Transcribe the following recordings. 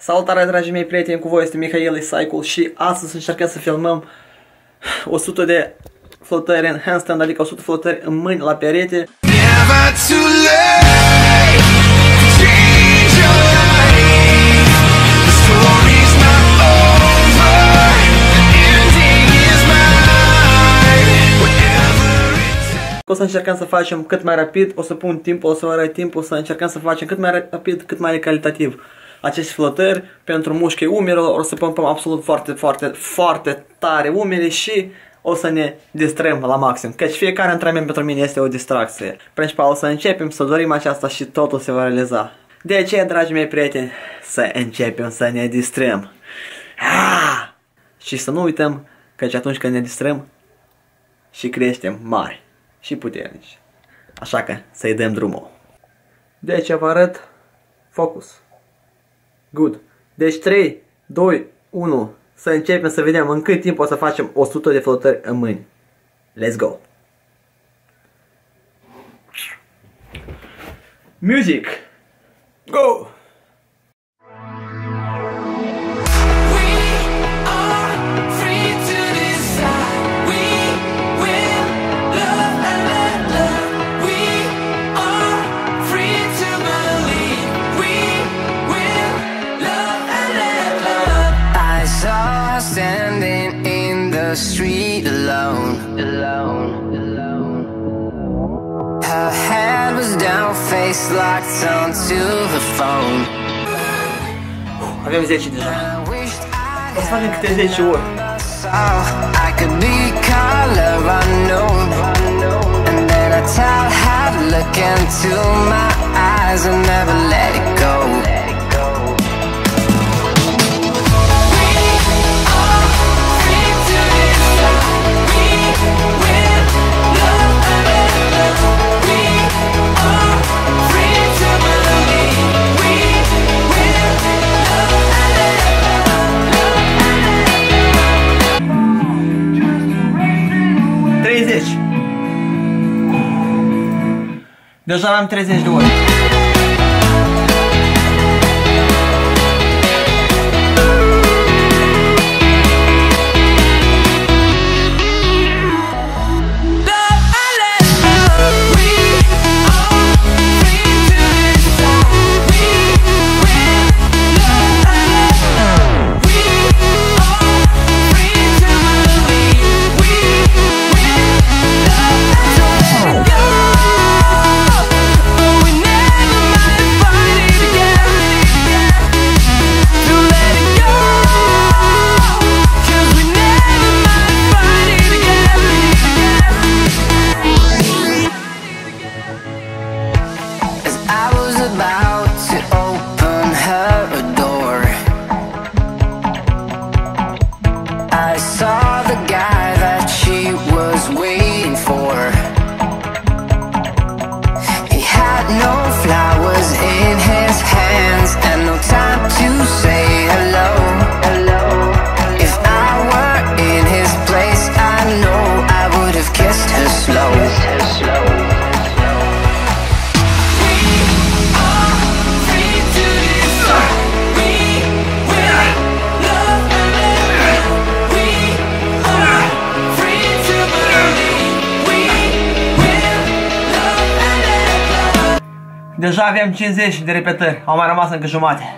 Salutare, dragii mei prieteni, cu voi este Mihail Isaicul și astăzi încercăm să filmăm 100 de flotări în handstand, adică 100 flotări în mâini la perete. O să încercăm să facem cât mai rapid, o să pun timpul, o să vă arăt timpul, o să încercăm să facem cât mai rapid, cât mai calitativ aceste flotări pentru mușchii umerilor. O să pompăm absolut foarte tare umerii și o să ne distrăm la maxim, căci fiecare antrenament pentru mine este o distracție. Principal, o să începem să dorim aceasta și totul se va realiza. De aceea, dragii mei prieteni, să începem să ne distrăm. Și să nu uităm, căci atunci când ne distrăm și creștem mari și puternici. Așa că să-i dăm drumul. Deci vă arăt focus. Good. Deci 3, 2, 1. Să începem să vedem în cât timp o să facem 100 de flotări în mâini. Let's go. Music. Go. Standing in the street alone. Her head was down, face locked onto her phone. Avem 10 deja. O să facem câte 10 ori. I could be color unknown, and then I tell her to look into my eyes and never let it go. Deja am 30 de ori. Deja avem 50 de repetări, au mai rămas încă jumate.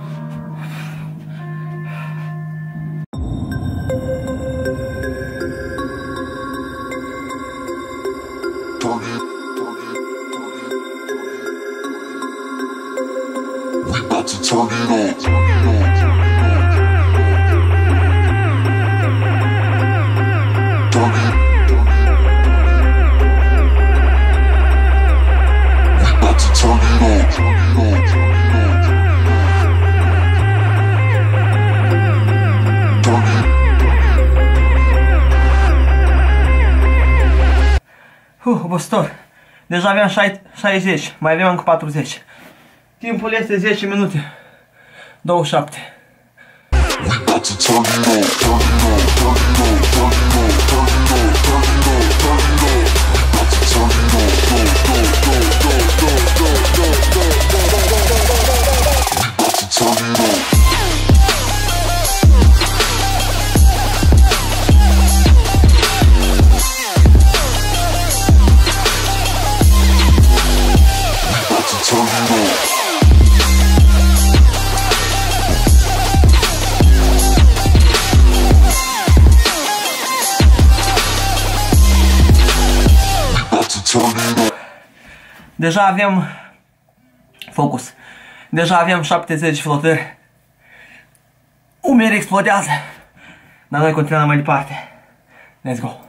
Obositor. Deja aveam 60, mai avem încă 40. Timpul este 10 minute 27. Turn it on. Deja avem focus. Deja avem 70 flotări. Umerii explodează. Dar noi continuăm mai departe. Let's go!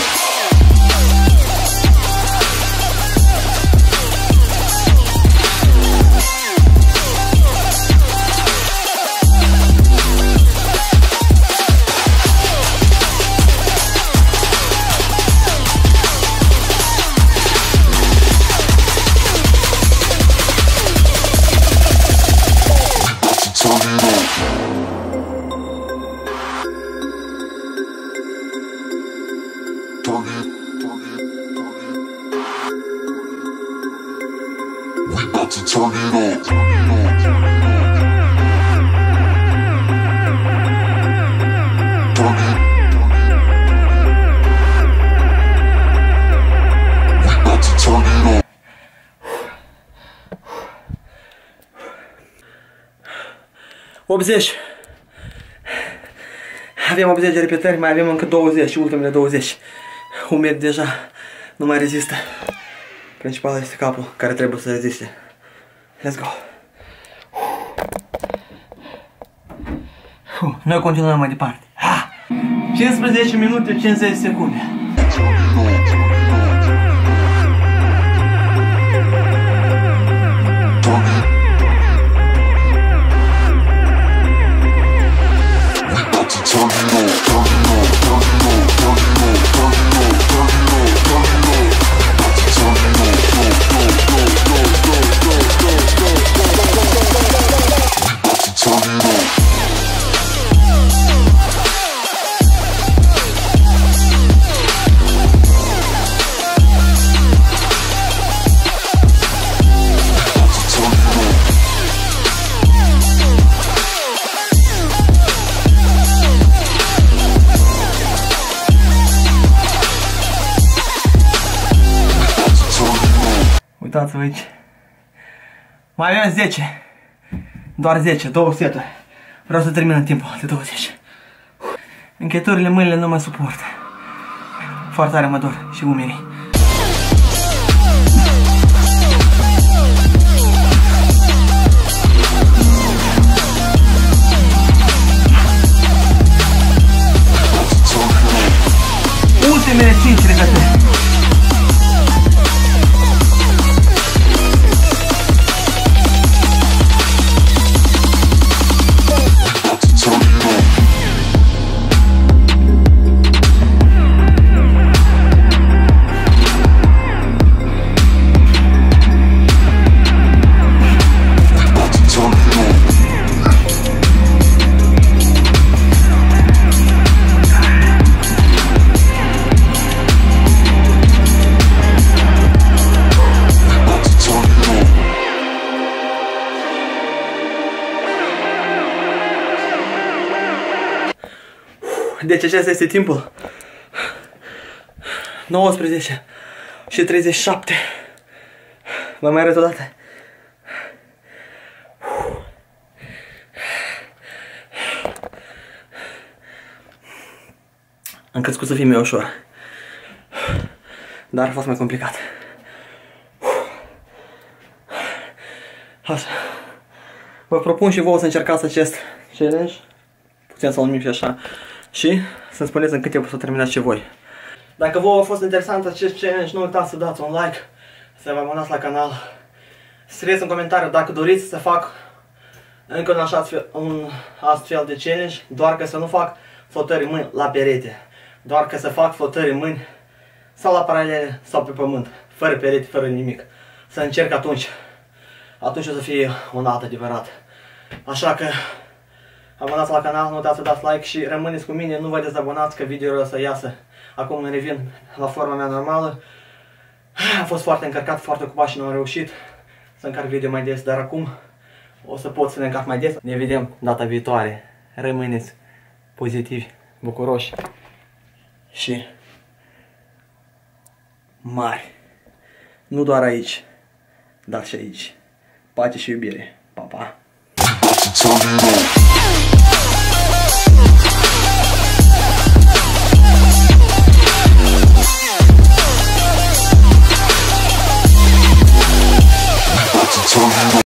Avem 80 de repetări, mai avem încă 20, ultimele 20. Umerii deja nu mai rezistă. Principalul este capul care trebuie să reziste. Let's go! Noi continuăm mai departe. 15 minute 50 secunde. Uitați-vă aici. Mai avem 10. Doar 10, 2 seturi. Vreau să termin în timpul de 20. Încheturile, mâinile nu mă suportă. Foarte tare mă dor și umerii. Ultimele 5 regătări. Deci acesta este timpul. 19 și 37. Vă mai arăt o dată. Am crezut să fie mai ușor, dar a fost mai complicat. Așa. Vă propun și vouă să încercați acest challenge. Putem să-l numim și așa. Și să-mi spuneți în cât timp o să terminați și voi. Dacă vouă a fost interesant acest challenge, nu uitați să dați un like, să vă abonați la canal. Scrieți în comentariu dacă doriți să fac încă un astfel de challenge, doar că să nu fac flotări în mâini la perete. Doar că să fac flotări în mâini sau la paralele sau pe pământ, fără perete, fără nimic. Să încerc atunci. Atunci o să fie un alt adevărat. Așa că abonați la canal, nu uitați să dați like și rămâneți cu mine, nu vă dezabonați că video-ul ăsta iasă. Acum îmi revin la forma mea normală. Am fost foarte încărcat, foarte ocupat și nu am reușit să încarc video mai des, dar acum o să pot să ne încarc mai des. Ne vedem data viitoare. Rămâneți pozitivi, bucuroși și mari. Nu doar aici, dar și aici. Pace și iubire. Pa, pa!